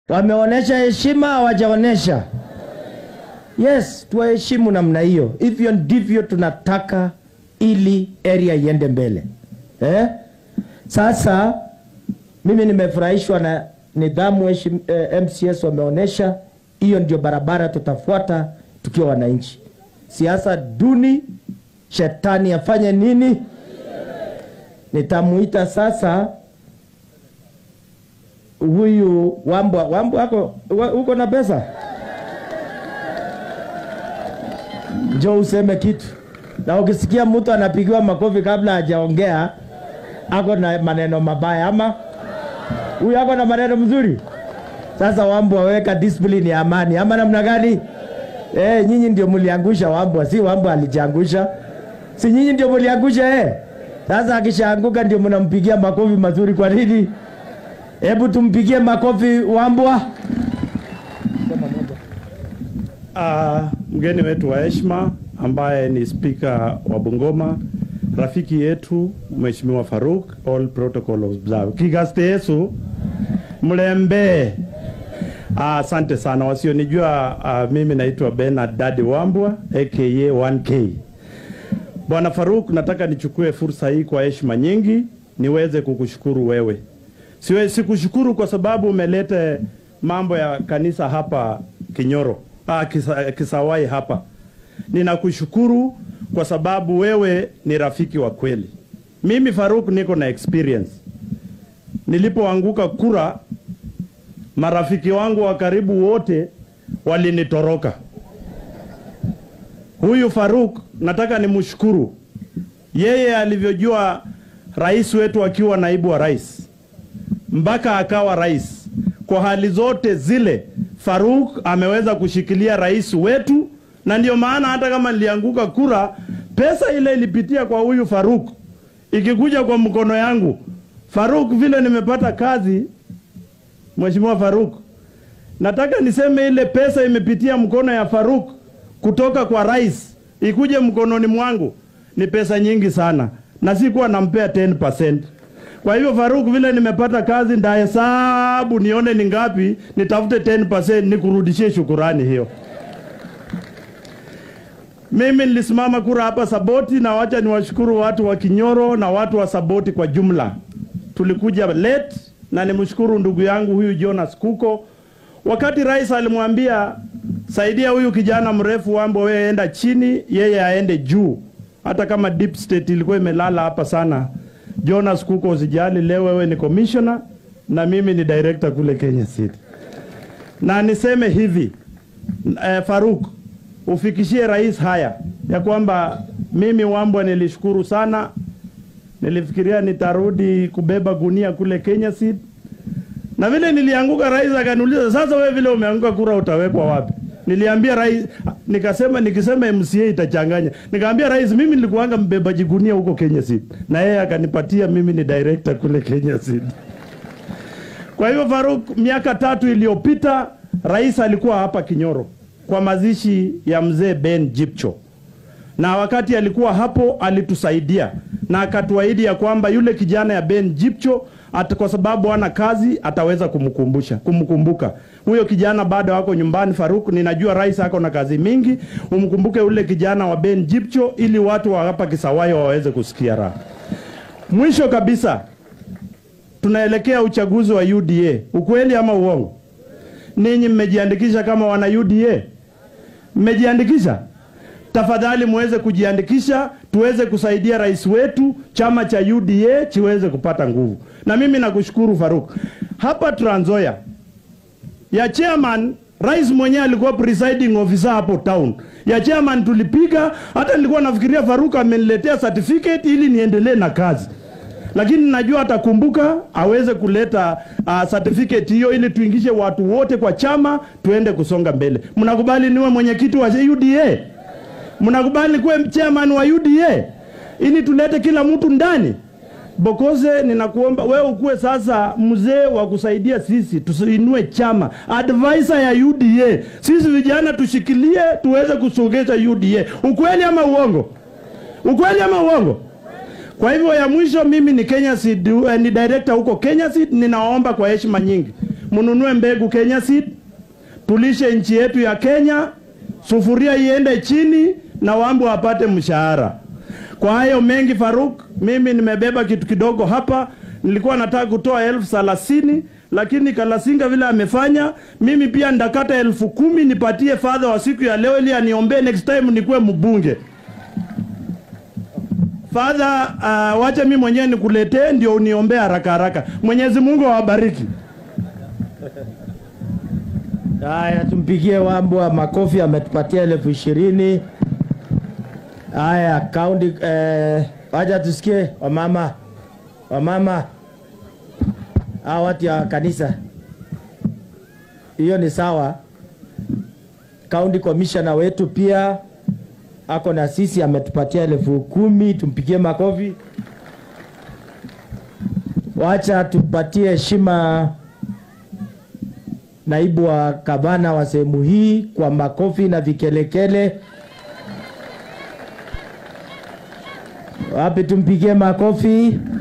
Wameonesha heshima, hawajaonesha? Yes, tuwaheshimu namna hiyo. Hivyo ndivyo tunataka ili area iende mbele. Sasa mimi nimefurahishwa na nidhamu MCS wameonesha. Hiyo ndio barabara tutafuata tukiwa wananchi. Siasa duni, shetani afanye nini? Nitamuita sasa huyu Wambwa ako uko na pesa? Njoo useme kitu. Na ukisikia mtu anapigiwa makofi kabla hajaongea, ako na maneno mabaya ama huyu ako na maneno mzuri? Sasa Wambwa weka discipline ya amani ama namna gani? Nyinyi ndio mliangusha Wambwa, si Wambwa alijiangusha. Si nyinyi ndio mliangusha Sasa akishaanguka ndio mnampigia makofi mazuri kwa nini? Hebu tumpigie makofi Wambwa. Mgeni wetu wa heshima ambaye ni speaker wa Bungoma, rafiki yetu Mheshimiwa Farou, all protocol observed. Kigaste Yesu Mlembe. Asante sana. Wasionijua, mimi naitwa Bernard Daddy Wambwa aka 1K. Bwana Farou, nataka nichukue fursa hii kwa heshima nyingi niweze kukushukuru wewe. Sikushukuru kwa sababu umeleta mambo ya kanisa hapa Kinyoro, Kisawai hapa. Ninakushukuru kwa sababu wewe ni rafiki wa kweli. Mimi Farou niko na experience. Nilipoanguka kura, marafiki wangu wa karibu wote walinitoroka. Huyu Farou nataka nimshukuru. Yeye alivyojua rais wetu akiwa naibu wa rais mpaka akawa rais. Kwa hali zote zile Farou ameweza kushikilia rais wetu, na ndio maana hata kama nilianguka kura, pesa ile ilipitia kwa huyu Farou ikikuja kwa mkono yangu. Farou vile nimepata kazi, Mheshimiwa Farou, nataka niseme ile pesa imepitia mkono ya Farou kutoka kwa rais ikuje mkononi mwangu ni pesa nyingi sana, na sikuwa nampea 10%. Kwa hivyo Farou vile nimepata kazi ndahesabu nione ni ngapi, nitafute 10% nikurudishie shukurani hiyo. Mimi nilisimama kura hapa Saboti, na wacha niwashukuru watu wa Kinyoro na watu wa Saboti kwa jumla. Tulikuja late, na nimshukuru ndugu yangu huyu Jonas Kuko. Wakati rais alimwambia saidia huyu kijana mrefu Wambwa, wewe enda chini, yeye aende juu. Hata kama deep state ilikuwa imelala hapa sana, Jonas Kuko usijali, leo wewe ni commissioner na mimi ni director kule Kenya City. Na niseme hivi, Farou, ufikishie rais haya ya kwamba mimi Wambwa nilishukuru sana. Nilifikiria nitarudi kubeba gunia kule Kenya City. Na vile nilianguka, rais akaniuliza, sasa wewe vile umeanguka kura utawekwa wapi? Niliambia rais, nikisema MCA itachanganya. Nikamwambia rais, mimi nilikuanga mbeba jigunia huko Kenya City, na yeye akanipatia mimi ni director kule Kenya City. Kwa hivyo Farou, miaka 3 iliyopita rais alikuwa hapa Kinyoro kwa mazishi ya mzee Ben Jipcho. Na wakati alikuwa hapo alitusaidia na akatuahidi ya kwamba yule kijana ya Ben Jipcho kwa sababu ana kazi ataweza kumkumbuka. Huyo kijana bado wako nyumbani. Farou, ninajua rais ako na kazi mingi, umkumbuke ule kijana wa Ben Jipcho ili watu wa hapa Kisawai waweze kusikia raha. Mwisho kabisa, tunaelekea uchaguzi wa UDA. Ukweli ama uongo? Ninyi mmejiandikisha kama wana UDA? Mmejiandikisha? Tafadhali muweze kujiandikisha, tuweze kusaidia rais wetu, chama cha UDA kiweze kupata nguvu. Na mimi nakushukuru Farou. Hapa Trans Nzoia ya chairman, rais mwenyewe alikuwa presiding officer hapo town. Ya chairman tulipiga, hata nilikuwa nafikiria Farou ameniletea certificate ili niendelee na kazi. Lakini najua atakumbuka aweze kuleta certificate hiyo ili tuingishe watu wote kwa chama tuende kusonga mbele. Mnakubali niwe mwenyekiti wa UDA? Mnakubali kuwe chairman wa UDA ili tulete kila mtu ndani? Bokoze, ninakuomba wewe ukuwe sasa mzee wa kusaidia sisi tusiinue chama, advisor ya UDA. Sisi vijana tushikilie tuweze kusogeza UDA. Ukweli ama uongo? Ukweli ama uongo? Kwa hivyo ya mwisho, mimi ni Kenya City, ni director huko Kenya City. Ninaomba kwa heshima nyingi mununue mbegu Kenya seed, tulishe nchi yetu ya Kenya, sufuria iende chini na wambu wapate mshahara. Kwa hayo mengi Farou, mimi nimebeba kitu kidogo hapa. Nilikuwa nataka kutoa 30,000 lakini Kalasinga vile amefanya, mimi pia ndakata 10,000 nipatie father wa siku ya leo ili aniombee next time nikuwe mbunge. Father, wacha mimi mwenyewe nikuletee ndio uniombee haraka haraka. Mwenyezi Mungu awabariki. Haya, tumpigie Wambu wa makofi, ametupatia 20,000. Haya, county wacha tusikie wamama. Wamama. Watu ya kanisa. Hiyo ni sawa. County commissioner wetu pia ako na sisi, ametupatia 10,000, tumpigie makofi. Wacha tupatie heshima naibu wa gavana wa sehemu hii kwa makofi na vikelekele. Wapi tumpigie makofi.